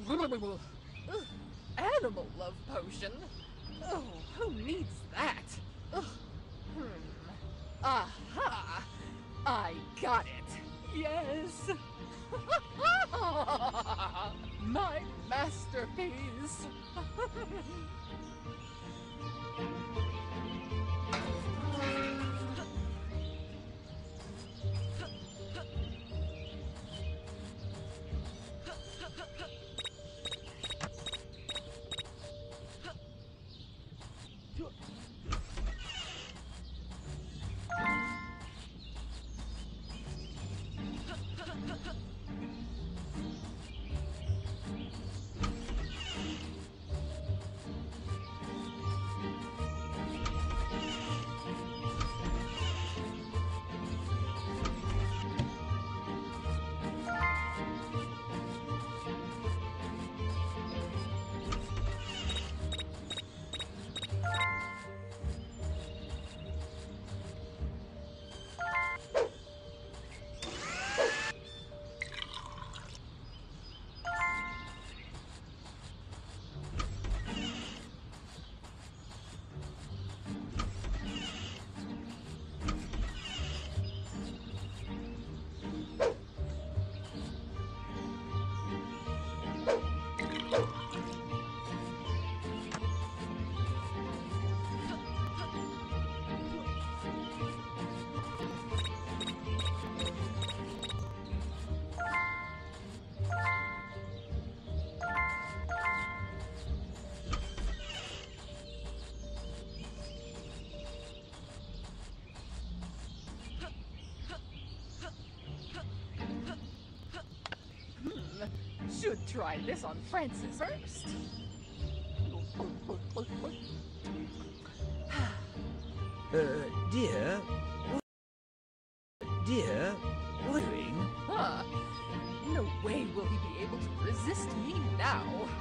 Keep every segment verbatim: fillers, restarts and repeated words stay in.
Ugh, animal love potion? Oh, who needs that? Ugh. Hmm. Aha! I got it. Yes. My masterpiece. Should try this on Francis first. Uh, dear? What, dear? What are you doing? Huh. No way will he be able to resist me now.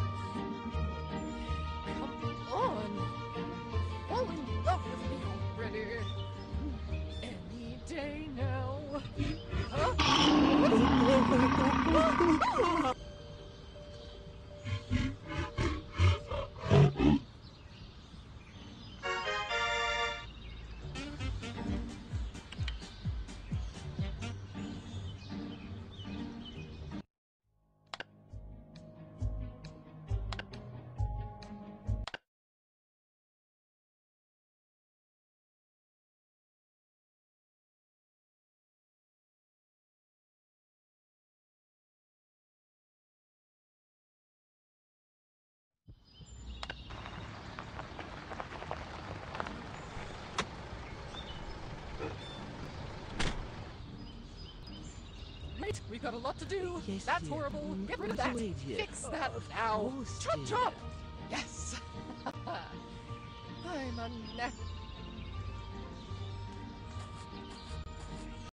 Come on. Fall in love with me already. Any day now. Huh? Wait, we've got a lot to do. Yes, That's dear. horrible. Get rid of Right that. away, dear. Fix that Of now. course, Chop dear. chop. Yes. I'm a neck